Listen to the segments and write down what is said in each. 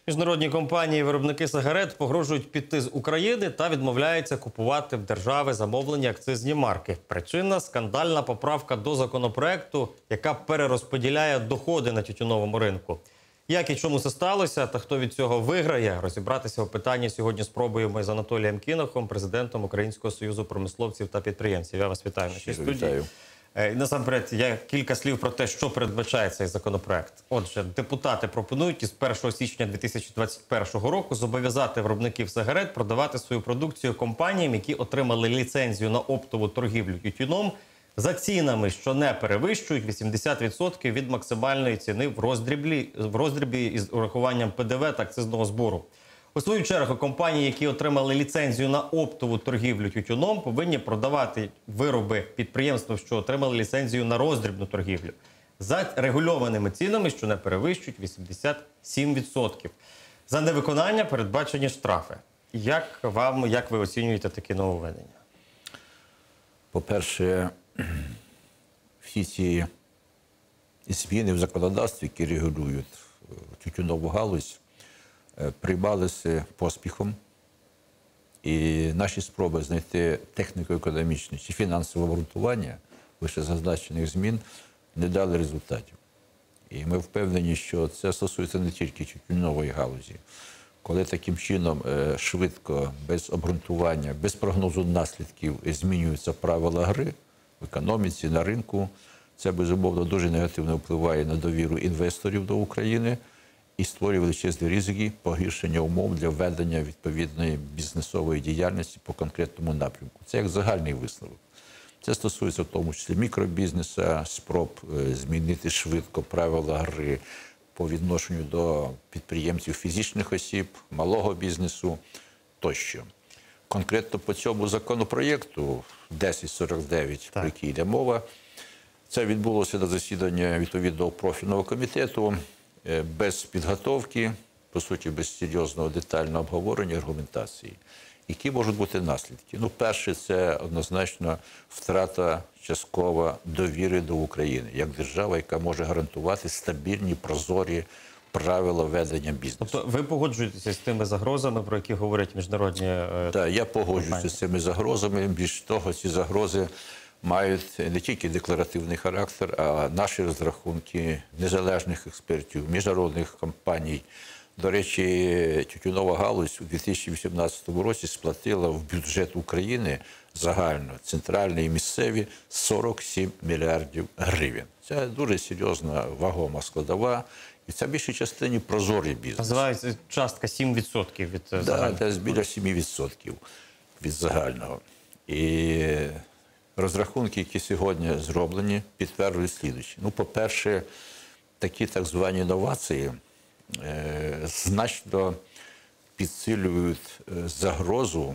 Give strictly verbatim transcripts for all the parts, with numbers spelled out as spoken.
Міжнародні компанії-виробники сигарет погрожують піти з України та відмовляються купувати в держави замовлені акцизні марки. Причина – скандальна поправка до законопроекту, яка перерозподіляє доходи на тютюновому ринку. Як і чому це сталося та хто від цього виграє, розібратися у питанні сьогодні спробуємо з Анатолієм Кінохом, президентом Українського союзу промисловців та підприємців. Я вас вітаю в нашій студії. Насамперед, я кілька слів про те, що передбачає цей законопроект. Отже, депутати пропонують із першого січня дві тисячі двадцять першого року зобов'язати виробників сигарет продавати свою продукцію компаніям, які отримали ліцензію на оптову торгівлю тютюном, за цінами, що не перевищують вісімдесят відсотків від максимальної ціни в роздрібі, в роздрібі із урахуванням Пе Де Ве та акцизного збору. У свою чергу, компанії, які отримали ліцензію на оптову торгівлю тютюном, повинні продавати вироби підприємствам, що отримали ліцензію на роздрібну торгівлю, за регульованими цінами, що не перевищують вісімдесят сім відсотків. За невиконання передбачені штрафи. Як вам, як ви оцінюєте такі нововведення? По-перше, всі ці зміни в законодавстві, які регулюють тютюнову галузь, приймалися поспіхом, і наші спроби знайти техніко-економічне чи фінансове обґрунтування вище зазначених змін не дали результатів. І ми впевнені, що це стосується не тільки тютюнової галузі. Коли таким чином швидко, без обґрунтування, без прогнозу наслідків змінюються правила гри в економіці, на ринку, це, безумовно, дуже негативно впливає на довіру інвесторів до України і створює величезні ризики погіршення умов для ведення відповідної бізнесової діяльності по конкретному напрямку. Це як загальний висновок. Це стосується в тому числі мікробізнесу, спроб змінити швидко правила гри по відношенню до підприємців фізичних осіб, малого бізнесу тощо. Конкретно по цьому законопроєкту десять сорок дев'ять, про який йде мова, це відбулося на засідання відповідного профільного комітету, без підготовки, по суті, без серйозного детального обговорення, аргументації. Які можуть бути наслідки? Ну, перше, це однозначно втрата часткова довіри до України, як держава, яка може гарантувати стабільні, прозорі правила ведення бізнесу. Тобто ви погоджуєтеся з тими загрозами, про які говорять міжнародні... Так, я погоджуюся з цими загрозами. Більш того, ці загрози мають не тільки декларативний характер, а наші розрахунки незалежних експертів, міжнародних компаній. До речі, тютюнова галузь у дві тисячі вісімнадцятому році сплатила в бюджет України загально, центральний і місцеві, сорок сім мільярдів гривень. Це дуже серйозна, вагома складова. І це в більшій частині прозорий бізнес. Називається частка сім відсотків від да, загального. Так, це біля сім відсотків від загального. І розрахунки, які сьогодні зроблені, підтверджують слідуючі. Ну, по-перше, такі так звані новації е, значно підсилюють загрозу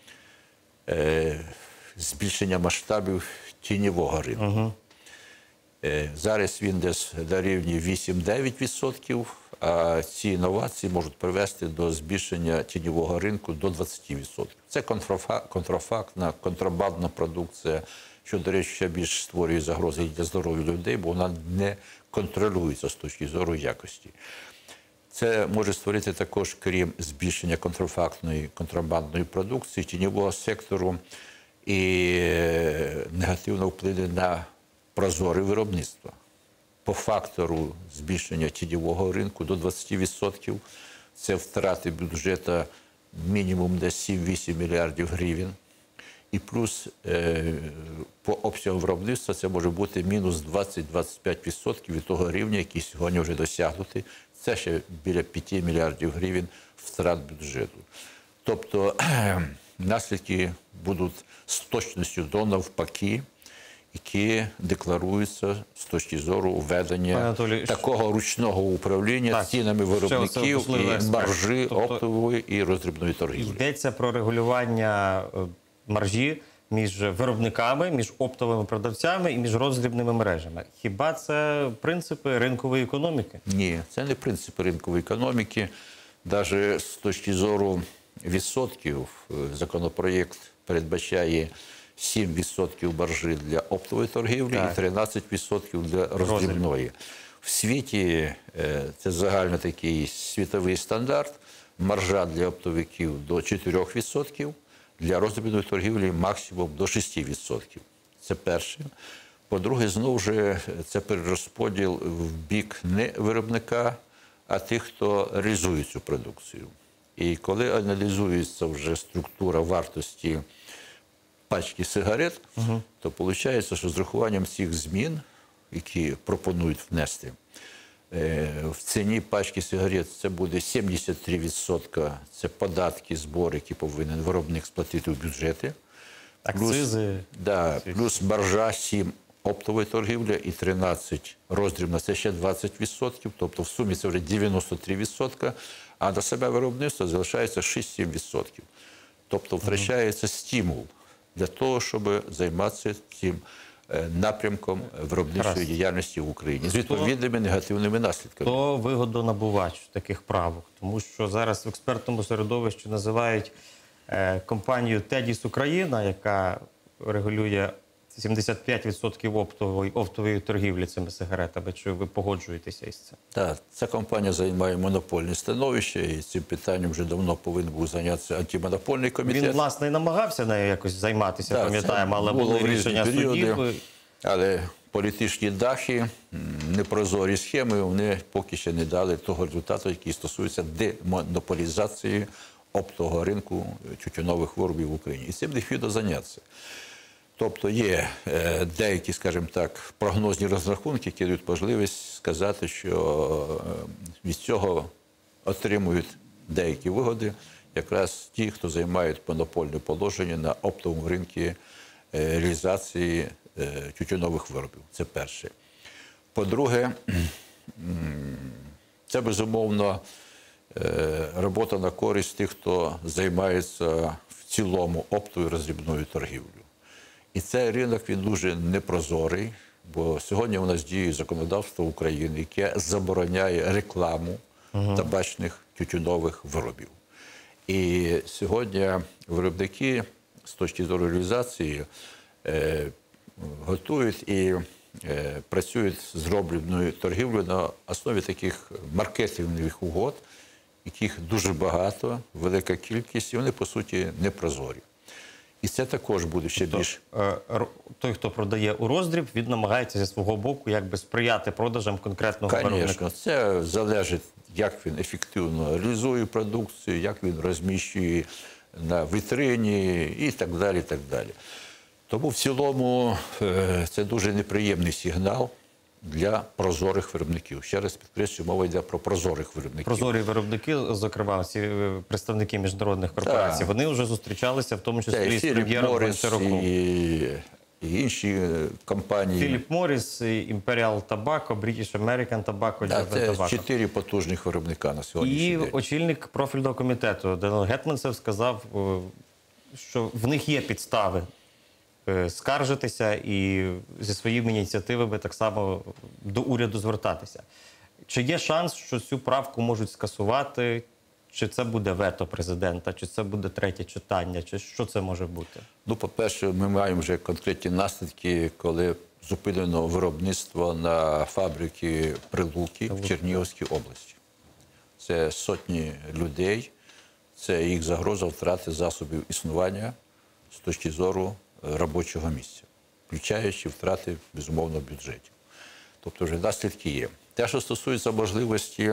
е, збільшення масштабів тіньового ринку. Угу. Е, зараз він десь на рівні вісім-дев'ять відсотків, а ці новації можуть привести до збільшення тіньового ринку до двадцять відсотків. Це контрафактна, контрабандна продукція, що, до речі, ще більш створює загрози для здоров'я людей, бо вона не контролюється з точки зору якості. Це може створити також, крім збільшення контрафактної, контрабандної продукції, тіньового сектору і негативно вплине на прозоре виробництво. По фактору збільшення тіньового ринку до двадцять відсотків це втрати бюджету мінімум десь сім-вісім мільярдів гривень. І плюс е, по обсягу виробництва це може бути мінус двадцять-двадцять п'ять відсотків від того рівня, який сьогодні вже досягнутий. Це ще біля п'яти мільярдів гривень втрат бюджету. Тобто наслідки будуть з точністю до навпаки, які декларуються з точки зору введення такого ручного управління так, цінами виробників і маржі тобто, оптової і роздрібної торгівлі. Йдеться про регулювання маржі між виробниками, між оптовими продавцями і між роздрібними мережами. Хіба це принципи ринкової економіки? Ні, це не принципи ринкової економіки. Навіть з точки зору відсотків законопроєкт передбачає сім відсотків маржі для оптової торгівлі так. і тринадцять відсотків для роздрібної. В світі е, це загально такий світовий стандарт. Маржа для оптовиків до чотирьох відсотків, для роздрібної торгівлі максимум до шести відсотків. Це перше. По-друге, знову ж, це перерозподіл в бік не виробника, а тих, хто реалізує цю продукцію. І коли аналізується вже структура вартості пачки сигарет, угу. то виходить, що з рахуванням цих змін, які пропонують внести, в ціні пачки сигарет це буде сімдесят три відсотки, це податки, збори, які повинен виробник сплатити в бюджети. Акцизи. Плюс, да, плюс маржа сім оптової торгівлі і тринадцять роздрібна, це ще двадцять відсотків, тобто в сумі це вже дев'яносто три відсотки, а на себе виробництво залишається шість-сім відсотків. Тобто втрачається стимул для того, щоб займатися цим напрямком виробничої Раз. діяльності в Україні з відповідними негативними наслідками. То вигодонабувач таких правок, тому що зараз в експертному середовищі називають е, компанію «Тедіс Україна», яка регулює сімдесят п'ять відсотків оптової, оптової торгівлі цими сигаретами. Чи ви погоджуєтеся із цим? Так, ця компанія займає монопольне становище, і цим питанням вже давно повинен був зайнятися антимонопольний комітет. Він, власне, і намагався нею якось займатися, так, пам'ятаємо, але були рішення судів. Але політичні дахи, непрозорі схеми, вони поки ще не дали того результату, який стосується демонополізації оптового ринку тютюнових виробів в Україні. І цим необхідно зайнятися. Тобто є деякі, скажімо так, прогнозні розрахунки, які дають можливість сказати, що від цього отримують деякі вигоди якраз ті, хто займають монопольне положення на оптовому ринку реалізації тютюнових виробів. Це перше. По-друге, це, безумовно, робота на користь тих, хто займається в цілому оптовою роздрібною торгівлею. І цей ринок, він дуже непрозорий, бо сьогодні у нас діє законодавство України, яке забороняє рекламу угу. табачних тютюнових виробів. І сьогодні виробники з точки зору реалізації е, готують і е, працюють з роздрібною торгівлею на основі таких маркетингових угод, яких дуже багато, велика кількість, і вони, по суті, непрозорі. І це також буде ще більш... Той, хто продає у роздріб, він намагається зі свого боку якби сприяти продажам конкретного виробника. Звісно, це залежить, як він ефективно реалізує продукцію, як він розміщує на вітрині і так далі, і так далі. Тому в цілому це дуже неприємний сигнал для прозорих виробників. Ще раз підкреслюю, мова йде про прозорих виробників. Прозорі виробники, зокрема, ці представники міжнародних корпорацій, так. вони вже зустрічалися, в тому числі з прем'єром Гончаруком. І, і інші компанії. Філіп Морріс, Imperial Tobacco, British American Tobacco, так, це Tobacco. Чотири потужних виробника на сьогоднішній і день. І очільник профільного комітету Данило Гетманцев сказав, що в них є підстави скаржитися і зі своїми ініціативами так само до уряду звертатися. Чи є шанс, що цю правку можуть скасувати? Чи це буде вето президента? Чи це буде третє читання? Чи що це може бути? Ну, по-перше, ми маємо вже конкретні наслідки, коли зупинено виробництво на фабрики Прилуки в Чернігівській області. Це сотні людей, це їх загроза втрати засобів існування з точки зору робочого місця, включаючи втрати, безумовно, бюджетів. Тобто вже наслідки є. Те, що стосується можливості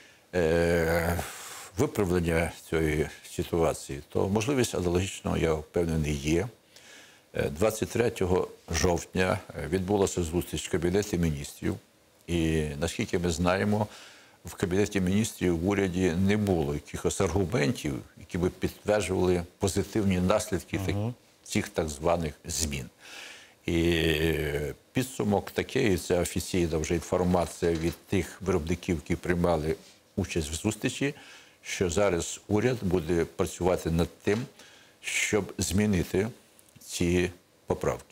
е, виправлення цієї ситуації, то можливість аналогічно, я впевнений, є. двадцять третього жовтня відбулася зустріч в Кабінеті міністрів. І, наскільки ми знаємо, в Кабінеті міністрів в уряді не було якихось аргументів, які би підтверджували позитивні наслідки uh-huh. цих так званих змін. І підсумок такий, це офіційна вже інформація від тих виробників, які приймали участь в зустрічі, що зараз уряд буде працювати над тим, щоб змінити ці поправки.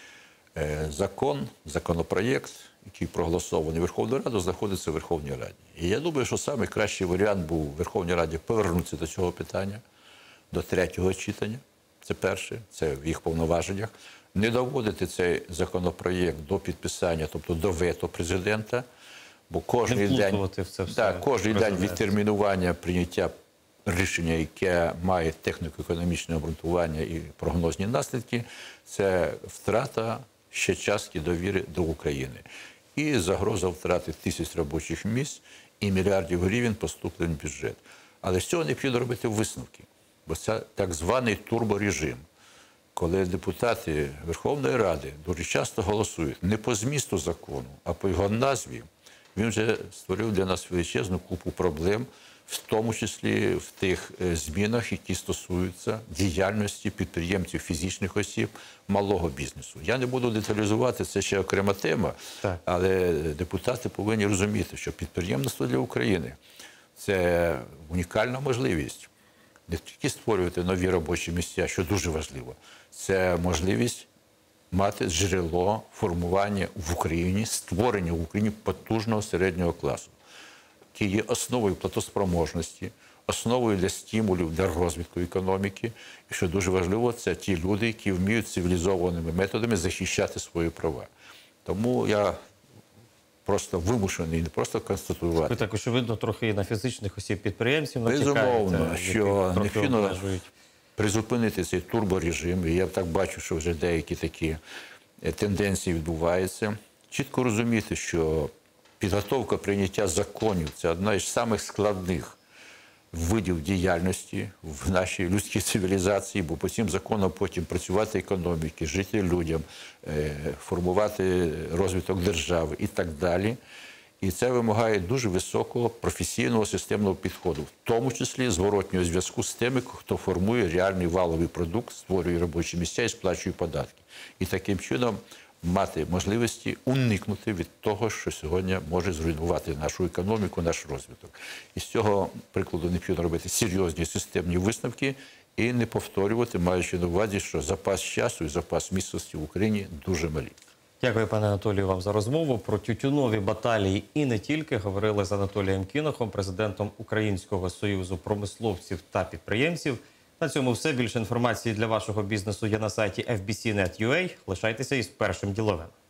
Закон, законопроєкт, який проголосований Верховною Радою, знаходиться в Верховній Раді. І я думаю, що найкращий варіант був в Верховній Раді повернутися до цього питання, до третього читання. Це перше, це в їх повноваженнях. Не доводити цей законопроєкт до підписання, тобто до вето президента, Бо кожен Не день, вплутувати в це все да, кожен день президента. відтермінування прийняття рішення, яке має техніко-економічне обґрунтування і прогнозні наслідки, це втрата ще частки довіри до України. І загроза втрати тисяч робочих місць і мільярдів гривень поступлень в бюджет. Але з цього необхідно робити висновки, бо це так званий турборежим, коли депутати Верховної Ради дуже часто голосують не по змісту закону, а по його назві. Він вже створив для нас величезну купу проблем, в тому числі в тих змінах, які стосуються діяльності підприємців, фізичних осіб, малого бізнесу. Я не буду деталізувати, це ще окрема тема, Так. але депутати повинні розуміти, що підприємництво для України – це унікальна можливість не тільки створювати нові робочі місця, що дуже важливо, це можливість мати джерело формування в Україні, створення в Україні потужного середнього класу, який є основою платоспроможності, основою для стимулів, для розвитку економіки. І що дуже важливо, це ті люди, які вміють цивілізованими методами захищати свої права. Тому я просто вимушений не просто констатувати. Ви так, очевидно, трохи і на фізичних осіб підприємців Безумовно, натякаєте, що яких трохи необхідно обмежують. призупинити цей турборежим. І я так бачу, що вже деякі такі тенденції відбуваються. Чітко розуміти, що підготовка прийняття законів – це одна із самих складних видів діяльності в нашій людській цивілізації, бо по цим законам потім працювати економіки, жити людям, формувати розвиток держави і так далі. І це вимагає дуже високого професійного системного підходу, в тому числі зворотнього зв'язку з тими, хто формує реальний валовий продукт, створює робочі місця і сплачує податки. І таким чином мати можливості уникнути від того, що сьогодні може зруйнувати нашу економіку, наш розвиток. І з цього прикладу необхідно робити серйозні системні висновки і не повторювати, маючи на увазі, що запас часу і запас міцності в Україні дуже малі. Дякую, пане Анатолію, вам за розмову. Про тютюнові баталії і не тільки говорили з Анатолієм Кінохом, президентом Українського союзу промисловців та підприємців. На цьому все. Більше інформації для вашого бізнесу є на сайті еф бі сі крапка нет крапка ю а. Лишайтеся із Першим діловим.